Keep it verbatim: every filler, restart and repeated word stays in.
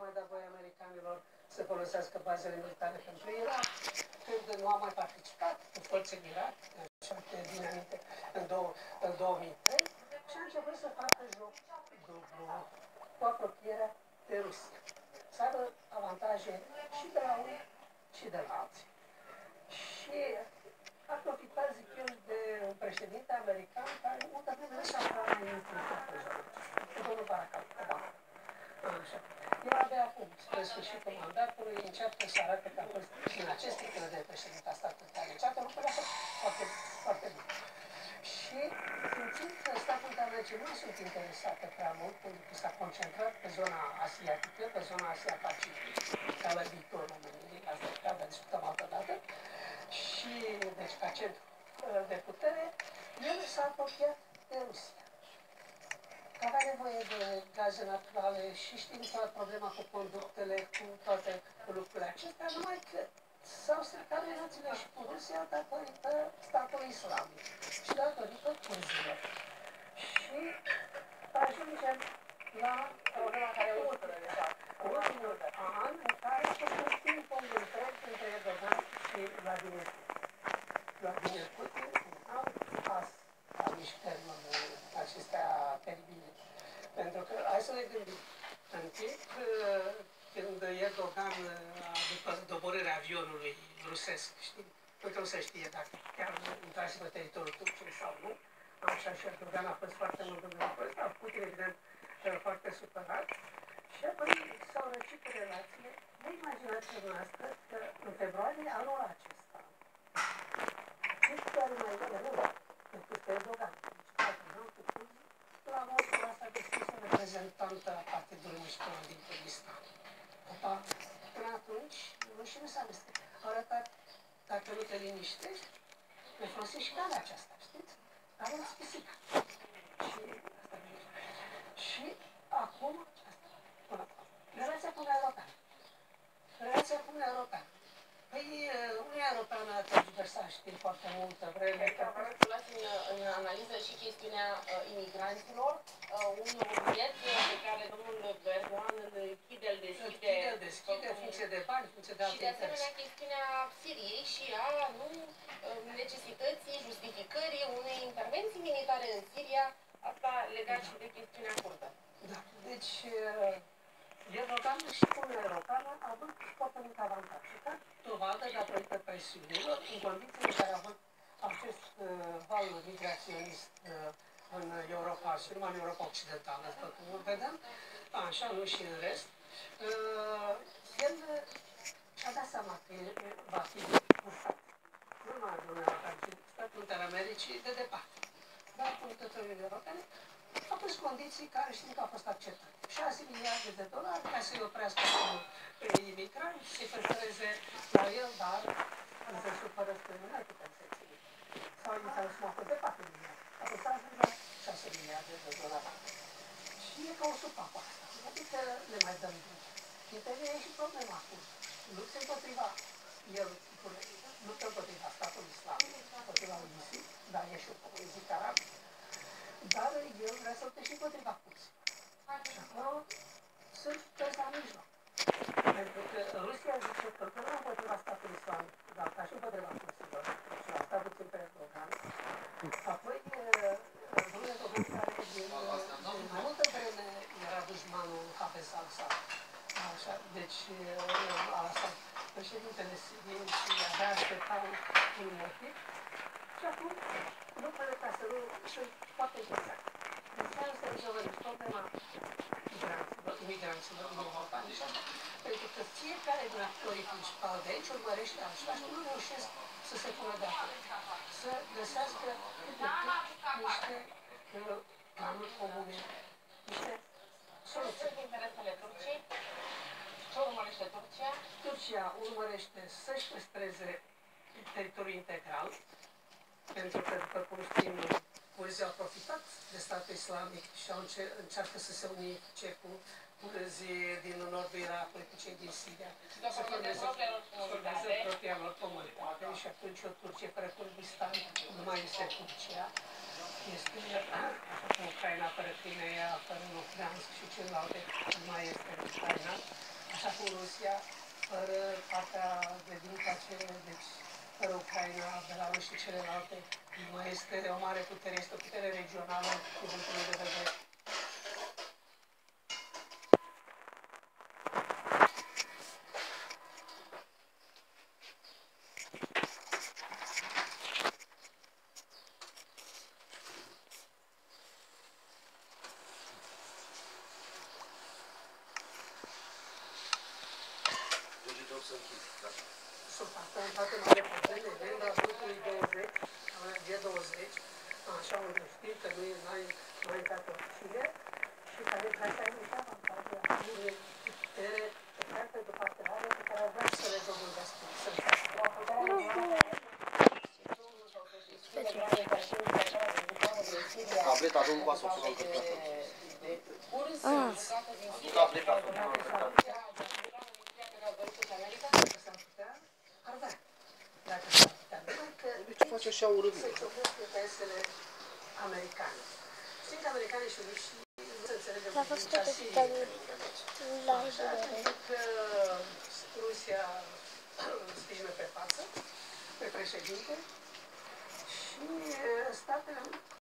mai dat voie americanilor să folosească bazele militare pentru Irak, când nu am mai participat cu forțe în Irak, așa că bine aminte, în, în două mii trei, și a început să facă joc dublu cu apropierea de Rusia. Să aibă avantaje și de la unii și de la alții. Și a profitat, zic eu, de un președinte american care multă vreme nu s-a aflat mai mult în toată zona. Cu domnul Barack Obama. Așa. El abia acum, spre sfârșitul mandatului, încearcă să arate că a fost în acest tip de președinte a statului care încearcă lucrurile a fost foarte, foarte bine. Și simțind că Statele Unite ale Americii nu sunt interesate prea mult, pentru că s-a concentrat pe zona asiatică, pe zona Asia-Pacific, ca la viitorul României, asta e care discutăm altă dată, și deci ca centru de putere, el s-a apropiat de Rusia. Că avea nevoie de gaze naturale și știm toată problema cu conductele, cu toate lucrurile acestea, numai că s-au stricat relațiile și cu Rusia datorită statului islamic și datorită curzilor. Și ajungem la problema care e ultimul, ultimul an în care a fost un ping-pong întreg între Erdogan și Vladimir Putin. Vladimir Putin, un alt as al mișcărilor acestea teribile. Pentru că, hai să ne gândim, în timp când Erdogan, după doborârea avionului rusesc, știi, încă nu se știe dacă chiar intrase pe teritoriul Turciei sau nu, așa și Erdogan a fost foarte mult în lucrul ăsta, Putin, evident, foarte supărat, și apoi s-au răcit relațiile. Vă imaginați dumneavoastră că în februarie anul acesta, știți care mai bine nu, decât Erdogan, la Moscova s-a deschis o reprezentantă a Partidului Mișcător din Kurdistan. Opa, până atunci, rușii nu s-a amestecat. Au arătat, dacă nu te liniștești, ne folosim și calea aceasta, știți? Avem spisica. Și asta Și acum, asta, până acum, relația cu Uniunea Europeană. Relația cu Uniunea Europeană. Păi, Uniunea Europeană a tergiversat, știm, foarte multă vreme. Cred că vreau să luați în, în analiză și chestiunea uh, imigranților. Uh, un rubiet pe care domnul Erdogan îl chide, îl deschide. Îl deschide, în funcție de bani, în funcție de alte și de asemenea chestiunea Siriei și a nu, necesității, justificării unei intervenții militare în Siria, asta legat da. și de chestiunea curdă. Da, deci Erdogan și Uniunea Europeană au avut foarte mult avantaj. Și ca dovadă, datorită presiunilor, în condiții în care a avut acest uh, val migraționist uh, în Europa și numai în Europa Occidentală, tot cum vedem, așa, nu și în rest, uh, el și-a dat seama că va fi cursat. Nu numai în Uniunea Europeană, ci Statele Unite ale Americii de departe. Dar conducătorii europene au pus condiții care știm că au fost acceptate. șase miliarde de dolari ca să-i oprească pe imigranți, să-i prefereze la el, dar când se supără spre nu mai putem să-i ținem. Sau inițial suma a fost de patru miliarde. Apoi s-a ajuns la șase miliarde de dolari. Și e ca o supapă asta. Adică le mai dăm drum. Intervine și problema cu luptă împotriva el, luptă împotriva statului islamic, împotriva lui ISIS, dar e și o zic arab. Dar el vrea să lupte și împotriva cursii. Și acolo sunt toți la mijloc. Pentru că Rusia zice că până împotriva statului islamic, dar ca și împotriva cursilor, și la stat puțin pe Erdogan, apoi domnul Erdogan care din mai multă vreme era dușmanul Hafez al-Assad. Așa, deci a lăsat președintele Siriei și abia aștepta un motiv. Și acum lucrurile ca să nu sunt foarte interesante. Înseamnă să rezolvăm problema imigranților, imigranților în Europa, pentru că fiecare din actorii principali de aici urmărește așa și nu reușesc să se pună de acord. Să găsească niște planuri comune, niște soluții. Sunt interesele Turciei. Ce urmărește Turcia? Turcia urmărește să-și păstreze teritoriul integral, pentru că, după cum știm, curzii au profitat de statul islamic și au încer încearcă să se unifice cu curzii din nordul Irakului, cu cei din Siria. Să formeze propria lor comunitate și atunci o Turcie fără Kurdistan nu mai este Turcia. Este, așa cum Ucraina fără Crimea, fără Luhansk și celelalte, nu mai este Ucraina. Rusia, fără partea de din cacere, deci fără Ucraina, Belarus și celelalte, nu mai este o mare putere, este o putere regională din punctul meu de vedere. Sunt atentate mare probleme, agenda grupului douăzeci, G douăzeci, așa unde știi că nu e mai înaintat oricine și care asta e niște avantaje acumule de putere pe care pe de parte are, pe care vrea să le dobândească. Sunt Tableta, nu va să o fie încărcată. Nu tableta, să o fie încărcată. Ce face așa urât? Să ciocnesc interesele americane. Știi că americanii și rușii nu se înțelegă L-a fost tot Italiei la vedere. că Rusia sprijină pe față, pe președinte și statele